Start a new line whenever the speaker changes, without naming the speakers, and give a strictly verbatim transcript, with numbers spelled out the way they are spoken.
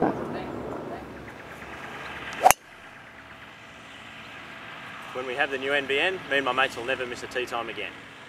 When we have the new N B N, me and my mates will never miss a tea time again.